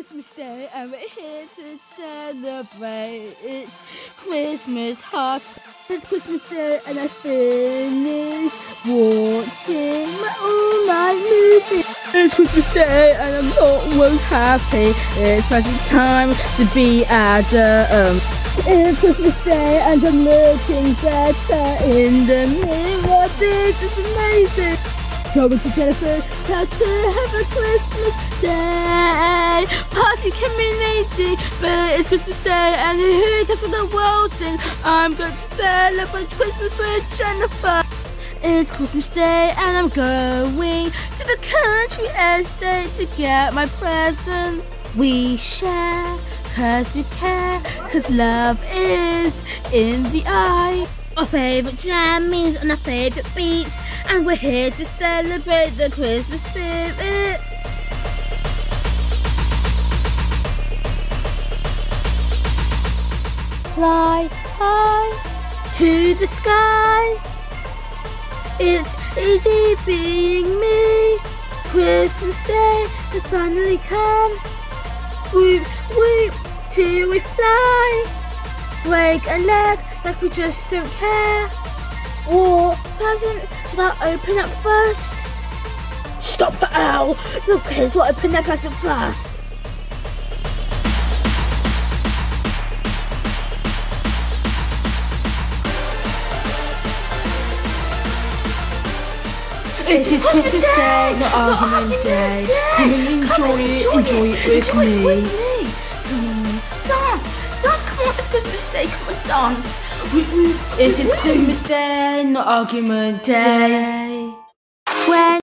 Christmas Day and we're here to celebrate. It's Christmas heart. It's Christmas Day and I finished watching my all-night movie. It's Christmas Day and I'm almost happy. It's present time to be Adam. It's Christmas Day and I'm looking better in the mirror. This is amazing. Going to Jennifer, to have a Christmas Day. Party can be lazy, but it's Christmas Day and who cares what the world thinks? I'm going to celebrate Christmas with Jennifer. It's Christmas Day and I'm going to the country estate to get my present. We share, cause we care, cause love is in the eye. Our favourite jammies and our favourite beats, and we're here to celebrate the Christmas spirit. Fly high to the sky. It's easy being me. Christmas Day has finally come. Whoop whoop till we fly. Break a leg like we just don't care. What presents should I open up first? Stop it, Owl! No kids will open their present first. It is Christmas Day, not argument day. Come and enjoy it with me. Dance, come on, it's Christmas Day, come on, dance. It is Christmas Day, not argument day.